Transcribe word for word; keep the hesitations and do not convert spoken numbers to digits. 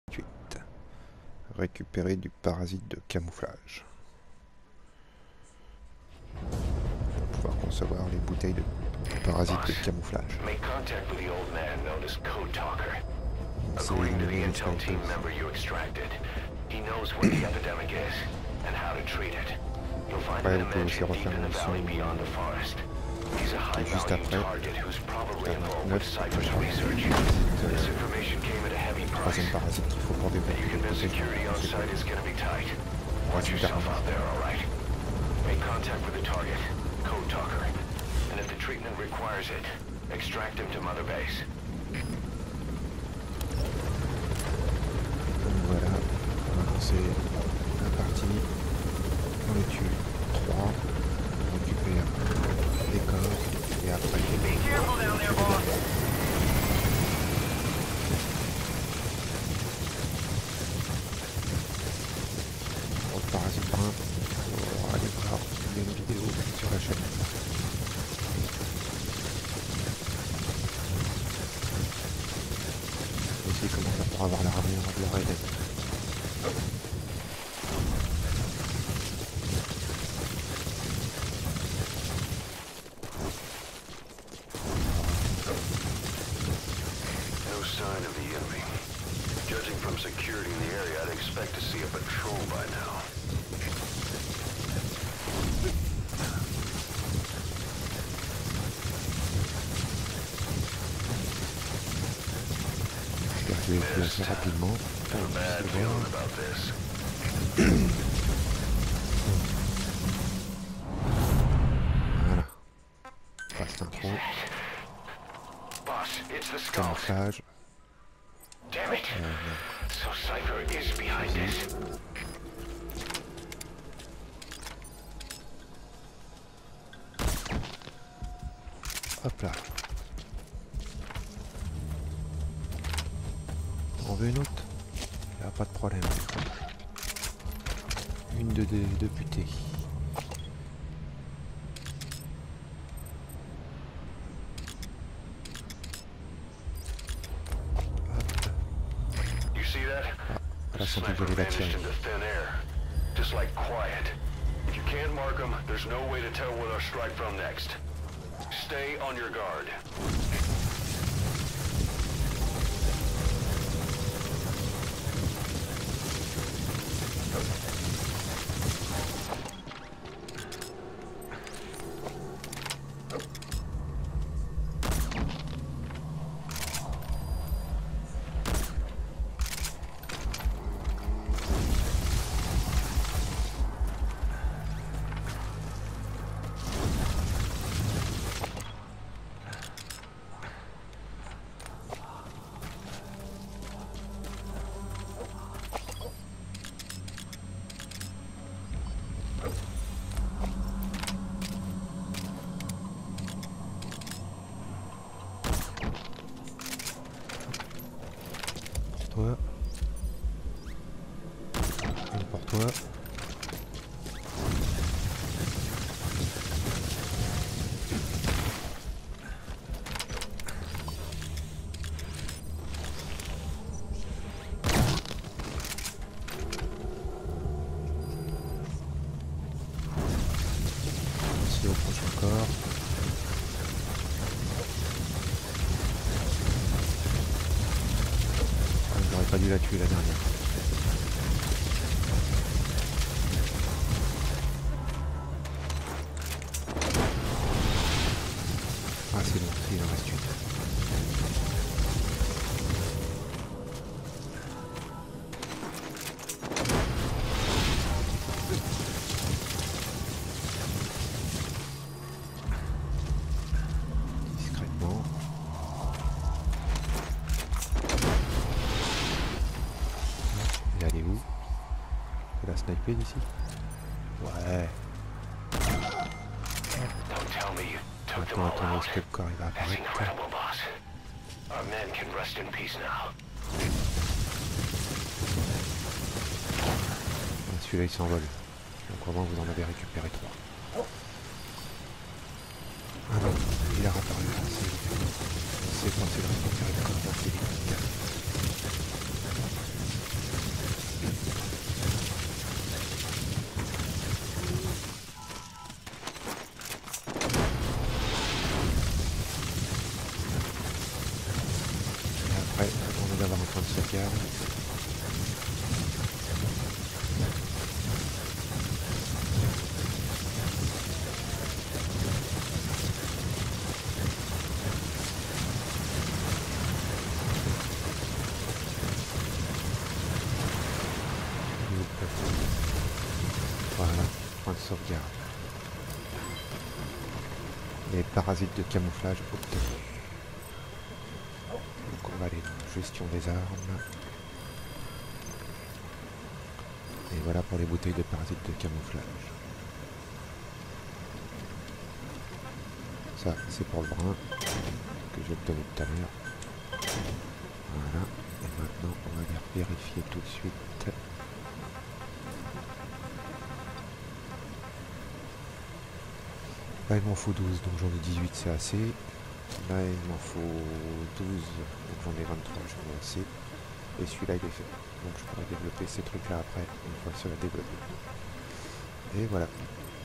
huit. Récupérer du parasite de camouflage. On va pouvoir concevoir les bouteilles de parasites de camouflage. Make contact with the old man known as Code Talker. C'est According to the une intel team member you extracted, he knows where the epidemic is and how to treat it. You'll find Ouais, him vous pouvez aussi deep refaire in the une valley mission beyond the forest. He's a high juste value après. target who's probably Vers involved neuf, with Cypher's research. This information came at a heavy price. Troisième parasite qu'il faut pour You développer les convince bouteilles. security on site is gonna be tight. Watch Troisième yourself parasite. out there, alright? Make contact with the target, Code Talker. And if the treatment requires it, extract him to Mother Base. Donc voilà, on va lancer la partie. On le tue trois. On récupère les corps. Et après, Be careful down there, boss. pour le parasite brun, pour aller voir une vidéo sur la chaîne. Aussi comment faire pour avoir l'armure de la Raiden. No sign of the enemy. Judging from security in the area, I'd expect to see a patrol by now. Je vais faire assez rapidement. Got a bad feeling about this. Voilà. Passe l'info. Boss, it's the Skulls. Camouflage. Damn it. So Cypher is behind this. Hop là. On veut une autre? Il n'y a pas de problème. Une de, de, de butée. You see that? Ah, là, sans doute, je Sniper vais la vanished tirer. into thin air. Just like quiet. If you can't mark them, there's no way to tell where they'll strike from next. Stay on your guard. Toi. Une pour toi. Ici au prochain corps. Ah, j'aurais pas dû la tuer la dernière. Ah c'est bon, il en reste une. Discrètement. Et elle est où? Je peux la sniper d'ici? Ouais. Don't tell me you took them Attends, all attends, out. est-ce que le corps il va That's apparaître? incredible, boss. Our men can rest in peace now. Ah, celui-là il s'envole. Donc au moins vous en avez récupéré trois. Ah non, il a réapparu là, c'est c'est pensé de récupérer le corps d'un civil. Voilà, point de sauvegarde. Les parasites de camouflage obtenus. Donc on va aller dans gestion des armes. Et voilà pour les bouteilles de parasites de camouflage. Ça c'est pour le brun que j'ai obtenu tout à l'heure. Voilà. Et maintenant on va aller vérifier tout de suite. Là il m'en faut douze, donc j'en ai dix-huit, c'est assez. Là il m'en faut douze, donc j'en ai vingt-trois, j'en ai assez. Et celui-là il est fait. Donc je pourrais développer ces trucs là après, une fois que ça va développer. Et voilà.